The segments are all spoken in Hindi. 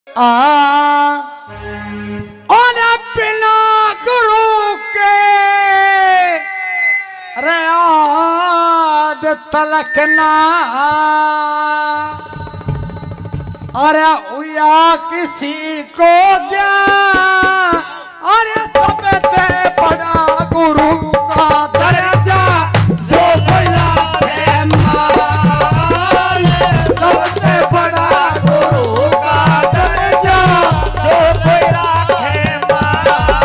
और बिना गुरु के रियाद तलकना अरे उया किसी को क्या अरे सब ते बड़ा गुरु का दर्जा जो भला है मान सबसे बड़ा गुरु का दर्जा जो भला है मान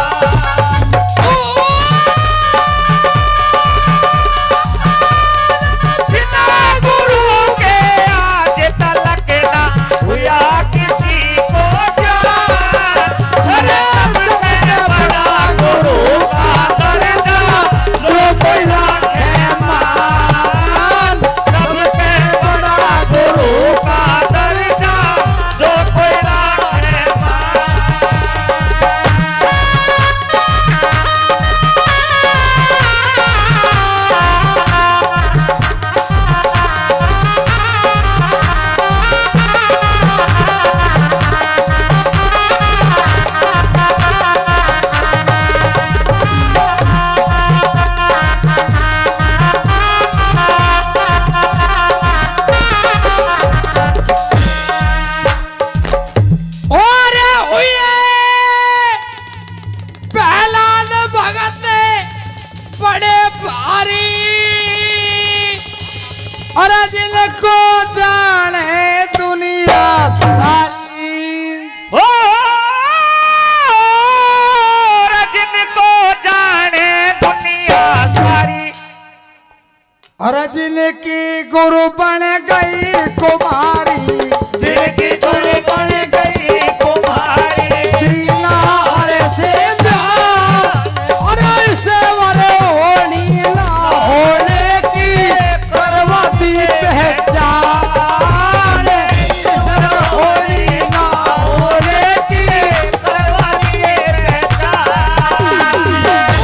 बिना गुरु के आज तलक ना हुआ किसी को जान अरे सबसे बड़ा गुरु का दर्जा जो भला है मान सबसे बड़ा गुरु का दर्जा जो भला है और हुए पहलान भगत बड़े भारी और जिनको जाने दुनिया सारी हो जिनको जाने दुनिया सारी और जिनकी गुरु बन गई कुमारी जिनकी गुरु बन गई कुमारी दीना अरे से और ऐसे वरे होनी ना होने की करवाती पहचान ऐसे होनी ना होने की करवाती पहचान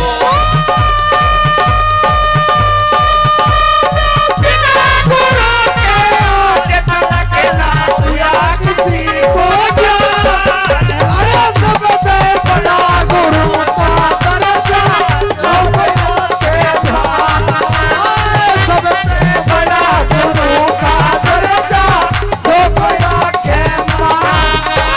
बिना गुरु के आज तलक ना हुआ किसी को जान अरे सबसे बड़ा गुरु का दर्जा जो भला है मान सबसे बड़ा गुरु का दर्जा जो भला है मान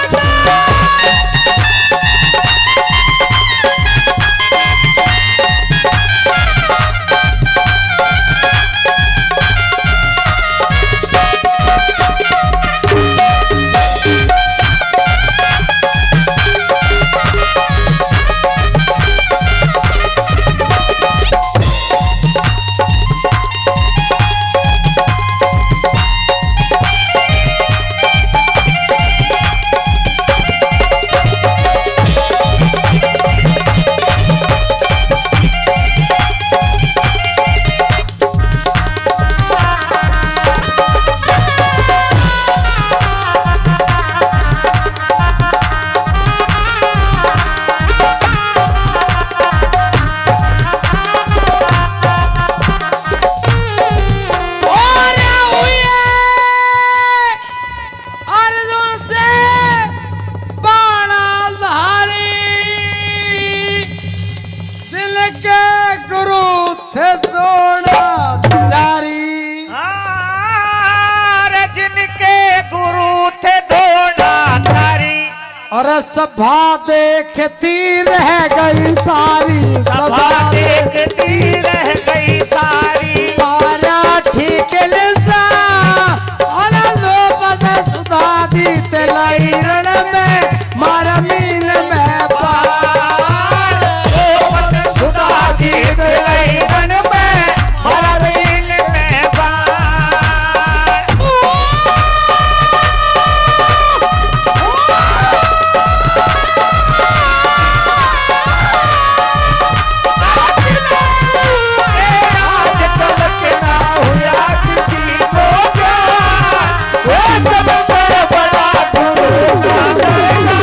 और सभा देखती रह गई सारी सभा देखती रह गई सारी मारा ठीक लिसा और लो बद सुधा दी तेलाई रण में मारा मीन में पार लो बद सुधा दी तेलाई रण में मारा मीन में पार सबसे बड़ा गुरु का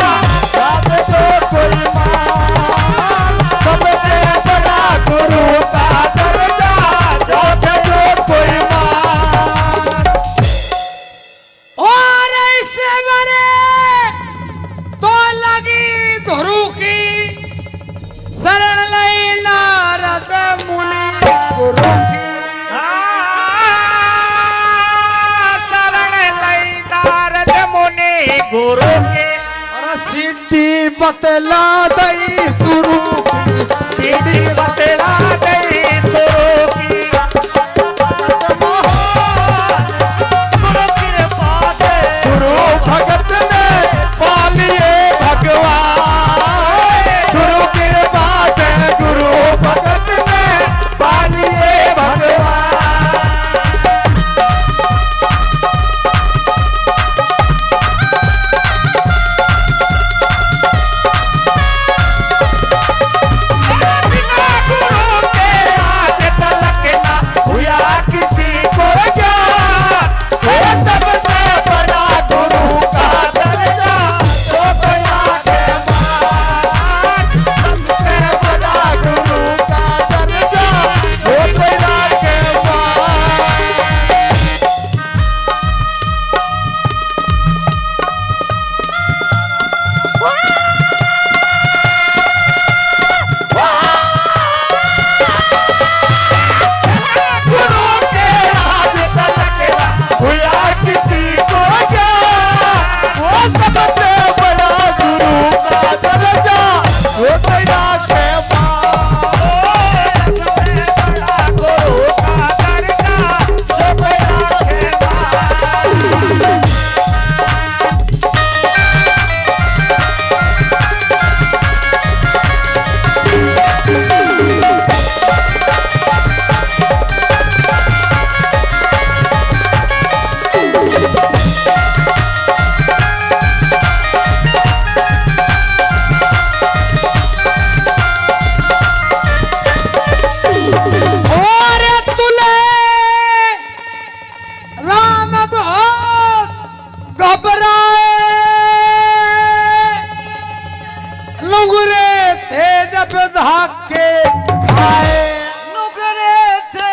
गुरु की शरण लई नारद मुनि गुरु की शरण लई नारद मुनि गुरु के सीधी बतला दई सुरु की सीधी बतला दई सुरु की गुरु भगत ने पालिए भगवान गुरु कृपा से गुरु भगत ने पालिए भगवान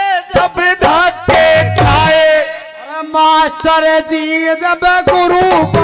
मास्टर जी जब गुरु